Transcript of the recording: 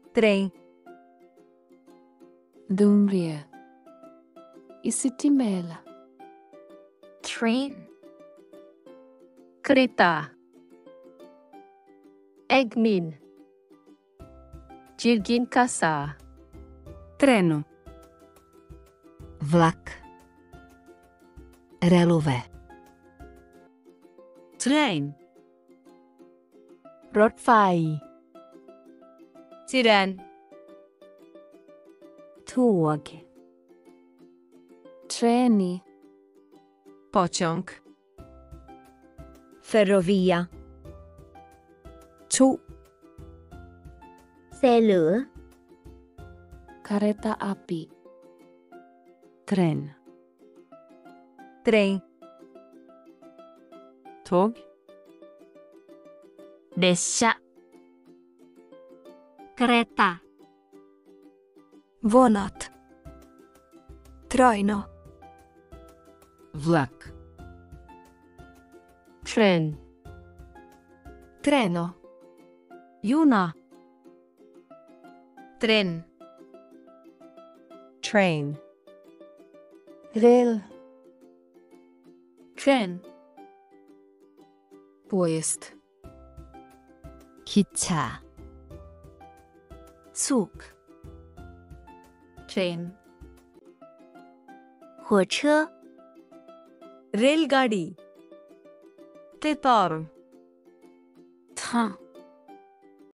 Trem. Dumvrie. Isitimela. Train. Kereta. Egmin. Jirgin kasa. Treno. Vlak. Relové. Train. รถไฟ Tren. Tåg. Treni. Pociąg. Ferrovia. 2. Xe lửa. Kareta api. Tren. Trem. Tåg. 列車 Kereta. Vonat. Trajna. Vlak. Tren. Treno. Juna. Tren. Train. Rail. Tren. Поезд. 기차. Zug. Train. 火车 Railgadi. Qatar. Train.